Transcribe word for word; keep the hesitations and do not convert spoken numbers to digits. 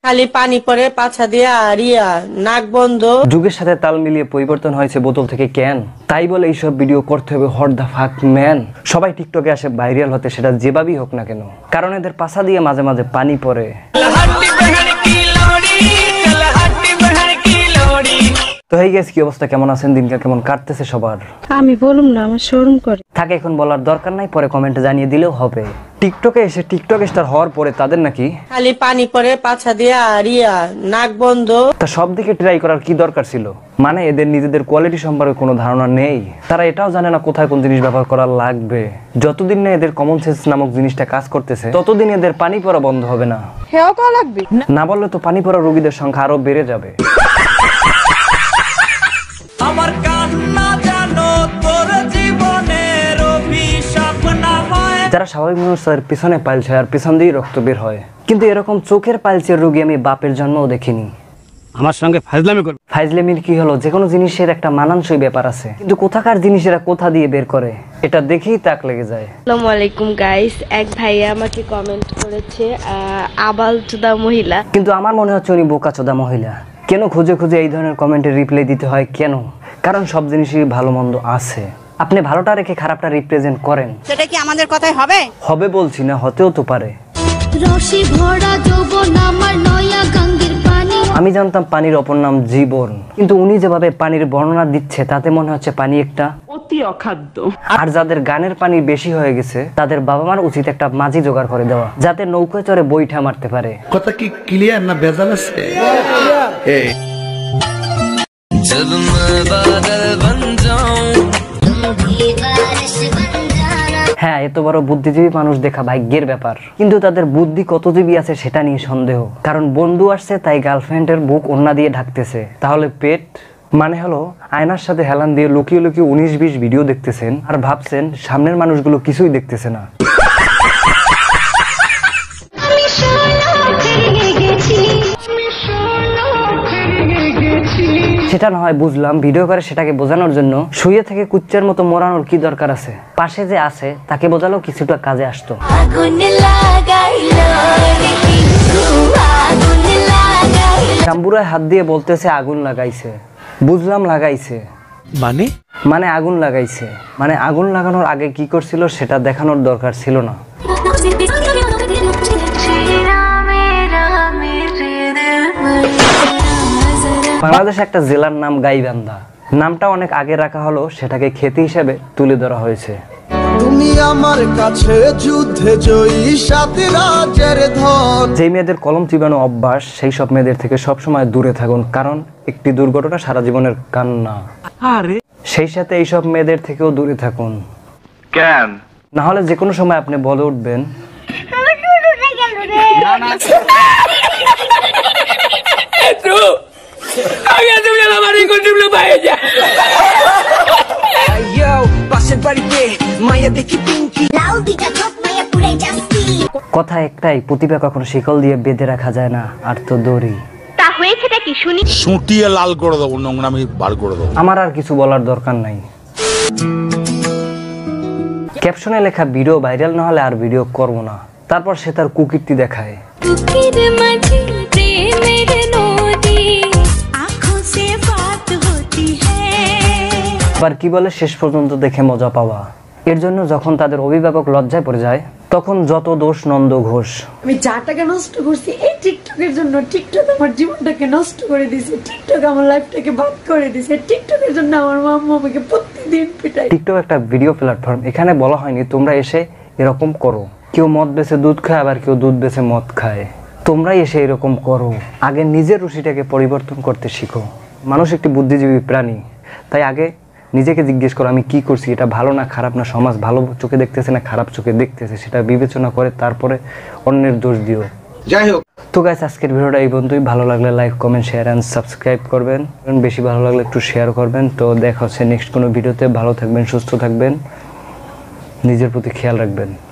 খালি পানি পরে পাছা দিয়া আর ইয়া নাক বন্ধ। যুগের সাথে তাল মিলিয়ে পরিবর্তন হয়েছে বোতল থেকে ক্যান, তাই বলে এইসব ভিডিও করতে হবে হট দা ফাক ম্যান। সবাই টিকটকে আসে ভাইরাল হতে, সেটা যেভাবেই হোক না কেন, কারণ এদের পাছা দিয়ে মাঝে মাঝে পানি পড়ে। তো হেই গাইস, কি অবস্থা, কেমন আছেন, দিনকাল কেমন কাটতেছে সবার? আমি বলুম না, আমার শরম করে থাকে, এখন বলার দরকার নাই, পরে কমেন্টে জানিয়ে দিলেও হবে। টিকটকে এসে টিকটক স্টার হওয়ার পরে তাদের নাকি খালি পানি পরে পাছা দিয়া আর ইয়া নাক বন্ধ। তা সব দিকে ট্রাই করার কি দরকার ছিল? মানে এদের নিজেদের কোয়ালিটি সম্পর্কে কোনো ধারণা নেই, তারা এটাও জানে না কোথায় কোন জিনিস ব্যবহার করা লাগবে। যতদিন না এদের কমন সেন্স নামক জিনিসটা কাজ করতেছে, ততদিন এদের পানি পড়া বন্ধ হবে না। হেও করা লাগবে না বললে তো পানি পড়া রোগীদের সংখ্যা আরো বেড়ে যাবে। আমার কান্না জানো তোর জীবনের অভিশাপ না হয়। যারা স্বাভাবিক মানুষ তাদের পিছনে পাইলছে আর পিছন দিয়ে রক্ত বের হয়, কিন্তু এরকম চোখের পাইলসের রোগী আমি বাপের জন্মও দেখিনি। আমার সঙ্গে ফাজলামি করবে। ফাজলামির কি হলো? যে কোনো জিনিসের একটা মানানসই ব্যাপার আছে, কিন্তু কোথাকার জিনিসেরা কোথা দিয়ে বের করে এটা দেখেই তাক লেগে যায়। আসসালামু আলাইকুম গাইস, এক ভাইয়া আমাকে কমেন্ট করেছে আবালচোদা মহিলা, কিন্তু আমার মনে হচ্ছে উনি বোকাচোদা মহিলা। কেন খুঁজে খুঁজে এই ধরনের কমেন্টে রিপ্লাই দিতে হয় কেন? কারণ সব জিনিসই ভালো মন্দ আছে, আপনি ভালোটা রেখে খারাপটা রিপ্রেজেন্ট করেন, সেটা কি আমাদের কথাই হবে? হবে বলছি না, হতেও তো পারে। আমি জানতাম পানির অপর নাম জীবন, কিন্তু উনি যেভাবে পানির বর্ণনা দিচ্ছে তাতে মনে হচ্ছে পানি একটা অতি অখাদ্য। আর যাদের গানের পানি বেশি হয়ে গেছে তাদের বাবা মার উচিত একটা মাঝি জোগাড় করে দেওয়া, যাতে নৌকায় চড়ে বইঠা মারতে পারে। কথা কি ক্লিয়ার না ভেজাল আছে? হ্যাঁ, এত বড় বুদ্ধিজীবী মানুষ দেখা ভাগ্যের ব্যাপার, কিন্তু তাদের বুদ্ধি কত জীবী আছে সেটা নিয়ে সন্দেহ। কারণ বন্ধু আসছে তাই গার্লফ্রেন্ডের বুক ওড়না দিয়ে ঢাকতেছে, তাহলে পেট মানে হলো আয়নার সাথে হেলান দিয়ে লুকিয়ে লুকিয়ে উনিশ বিশ ভিডিও দেখতেছেন আর ভাবছেন সামনের মানুষগুলো কিছুই দেখতেছে না। সেটা না হয় বুঝলাম, ভিডিও করে সেটাকে বোঝানোর জন্য শুয়ে থেকে কুচ্চের মতো মোড়ানোর কি দরকার আছে? পাশে যে আছে তাকে বোঝালেও কিছুটা কাজে আসতো। শাম্বুরায় হাত দিয়ে বলতেছে আগুন লাগাইছে। বুঝলাম লাগাইছে মানে মানে আগুন লাগাইছে, মানে আগুন লাগানোর আগে কি করছিল সেটা দেখানোর দরকার ছিল না। বাংলাদেশে একটা জেলার নাম গাইবান্ধা, নামটা অনেক আগে রাখা হলো, সেটাকে খ্যাতি হিসেবে তুলে ধরা হয়েছে। তুমি আমার কাছে যুদ্ধে জয়ী সাত রাজের ধন। যে মেয়েদের কলম চিবানো অভ্যাস, সেই সব মেয়েদের থেকে সব সময় দূরে থাকুন, কারণ একটি দুর্ঘটনা সারা জীবনের কান্না। আরে সেই সাথে এই সব মেয়েদের থেকেও দূরে থাকুন, কেন না হলে যে কোনো সময় আপনি বলে উঠবেন কথা একটাই, প্রতিভা কখনো শিকল দিয়ে বেঁধে রাখা যায় না, আর তো দড়ি। তা হয়েছেটা কি শুনি? সুটিয়ে লাল করে দেবো, নোংরামি বার করে দেবো। আমার আর কিছু বলার দরকার নাই। ক্যাপশনে লেখা ভিডিও ভাইরাল না হলে আর ভিডিও করব না, তারপর সে তার কুকীর্তি দেখায়। আবার কি বলে শেষ পর্যন্ত দেখে মজা পাওয়া। এর জন্য যখন তাদের অভিভাবক লজ্জায় পড়ে যায়, তখন যত দোষ নন্দ ঘোষ। আমি যা টাকা নষ্ট করছি এই টিকটকের জন্য, টিকটক আমার জীবনটাকে নষ্ট করে দিয়েছে, টিকটক আমার লাইফটাকে বাদ করে দিয়েছে, টিকটকের জন্য আমার মাম্মা আমাকে প্রতিদিন পিটায়। টিকটক একটা ভিডিও প্ল্যাটফর্ম, এখানে বলা হয়নি তোমরা এসে এরকম করো। কেউ মদ বেচে দুধ খায়, আবার কেউ দুধ বেচে মদ খায়, তোমরাই এসে এরকম করো। আগে নিজের রুচিটাকে পরিবর্তন করতে শিখো। মানুষ একটি বুদ্ধিজীবী প্রাণী, তাই আগে নিজেকে জিজ্ঞেস করো আমি কি করছি, এটা ভালো না খারাপ, না সমাজ ভালো চোখে দেখতেছে না খারাপ চোখে দেখতেছে, সেটা বিবেচনা করে তারপরে অন্যের দোষ দিও। যাই হোক, তো গাইস, আজকের ভিডিওটা এই পর্যন্তই। ভালো লাগলে like comment share and subscribe করবেন, বেশি ভালো লাগলে একটু শেয়ার করবেন। তো দেখা হচ্ছে নেক্সট কোনো ভিডিওতে। ভালো থাকবেন, সুস্থ থাকবেন, নিজের প্রতি খেয়াল রাখবেন।